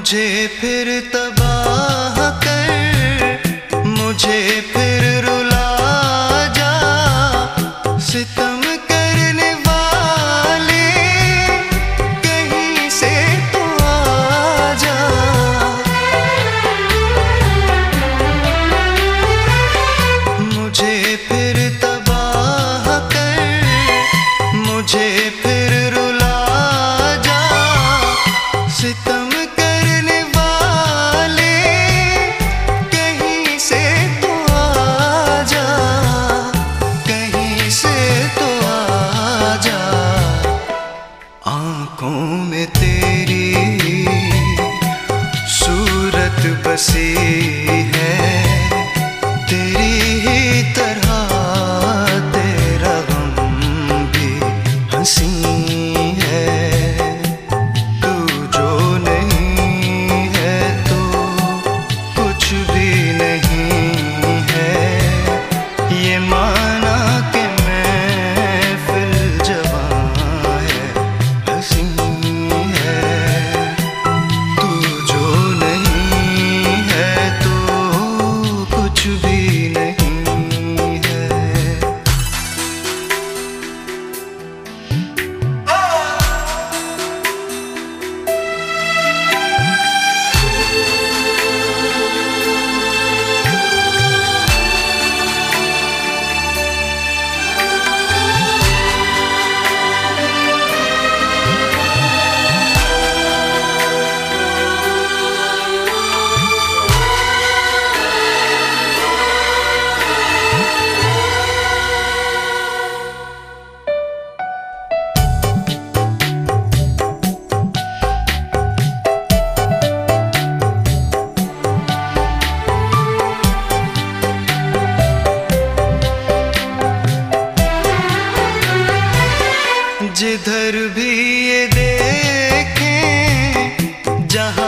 मुझे फिर तबाह कर, मुझे फिर रुला जा, सितम करने वाले कहीं से तो आ जा। मुझे फिर तबाह कर, मुझे फिर रुला जा, सितम करने वाले कहीं से तो आ जा, कहीं से तो आ जा। आँखों में तेरी सूरत बसी है, तेरी ही तरह तेरा गम भी हंसी है। तू जो नहीं है तो कुछ भी नहीं है, ये माना कि महफिल जवां है, हंसी है। तू जो नहीं है तो कुछ भी नहीं है। जिधर भी ये देखें, जहाँ